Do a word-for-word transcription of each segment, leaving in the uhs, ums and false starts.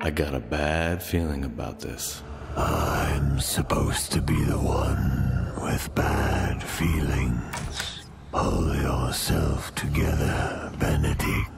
I got a bad feeling about this. I'm supposed to be the one with bad feelings. Pull yourself together, Benedict.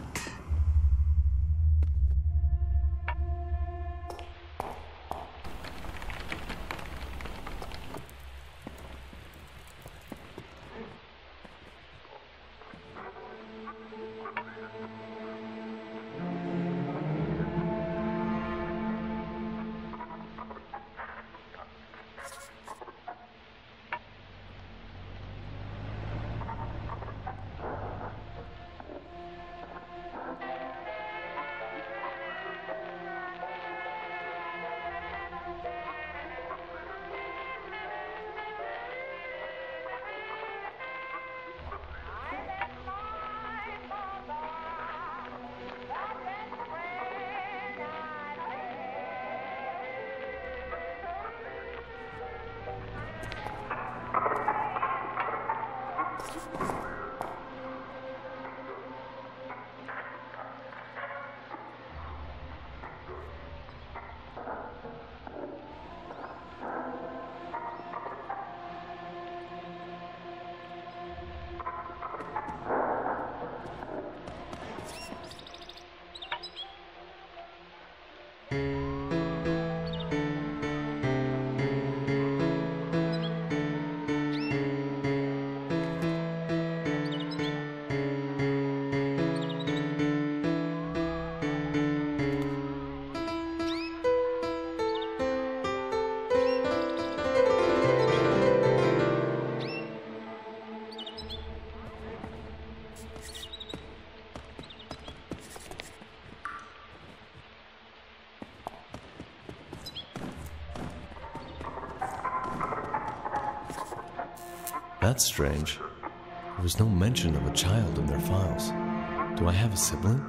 That's strange. There was no mention of a child in their files. Do I have a sibling?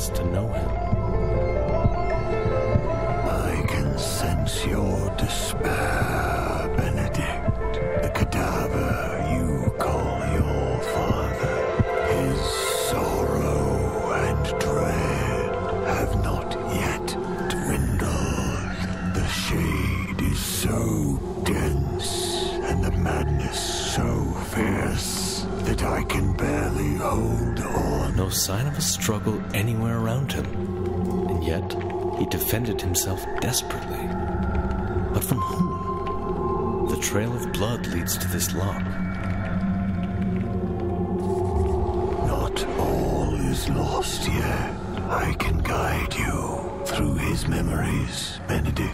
chance to know him. I can sense your despair, Benedict. The cadaver you call your father. His sorrow and dread have not yet dwindled. The shade is so dense and the madness so fierce that I can barely hold on. No sign of a struggle anywhere around him, and yet he defended himself desperately. But from whom? The trail of blood leads to this lock. Not all is lost yet. I can guide you through his memories, Benedict.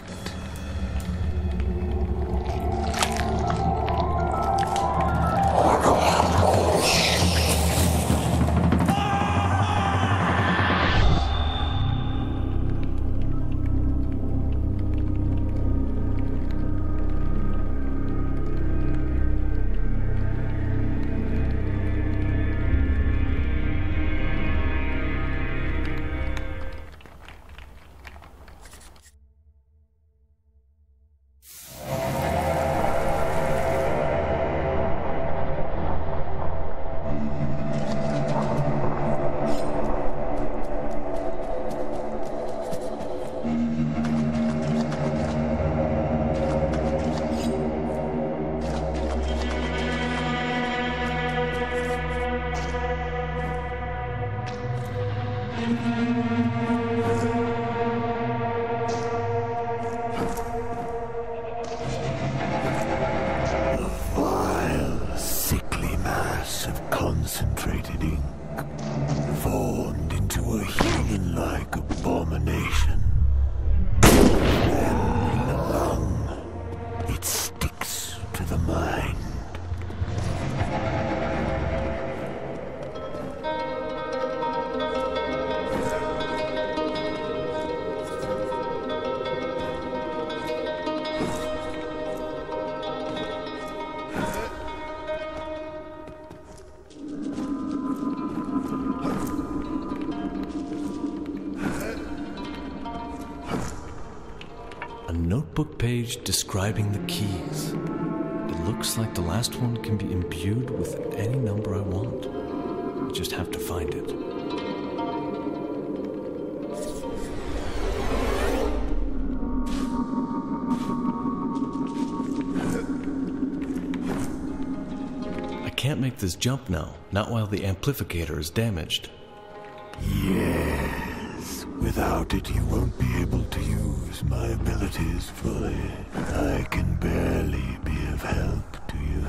Concentrated ink, formed into a human-like abomination. Then in the lung, it sticks to the mind. Notebook page describing the keys. It looks like the last one can be imbued with any number I want. I just have to find it. I can't make this jump now, not while the amplificator is damaged. Yes, without it you won't be able to use my abilities fully. I can barely be of help to you.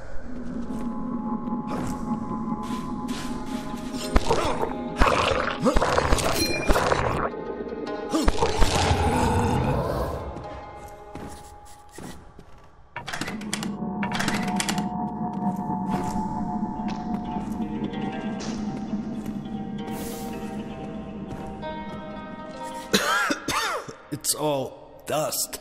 It's all dust.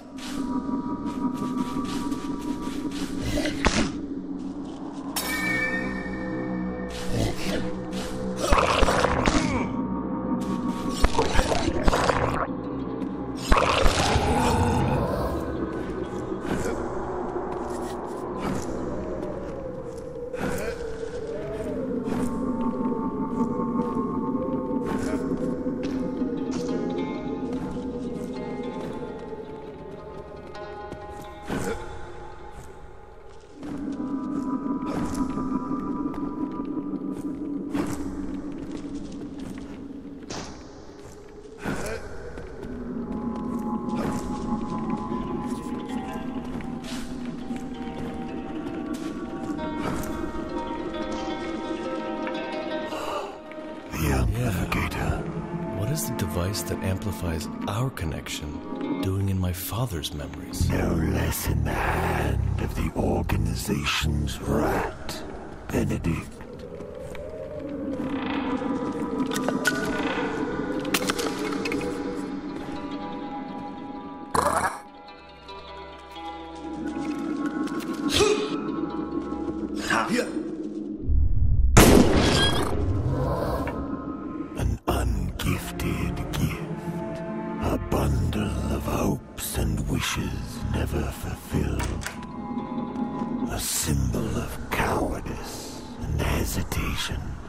What is the device that amplifies our connection doing in my father's memories? No less in the hand of the organization's rat, Benedict. An ungifted hesitation.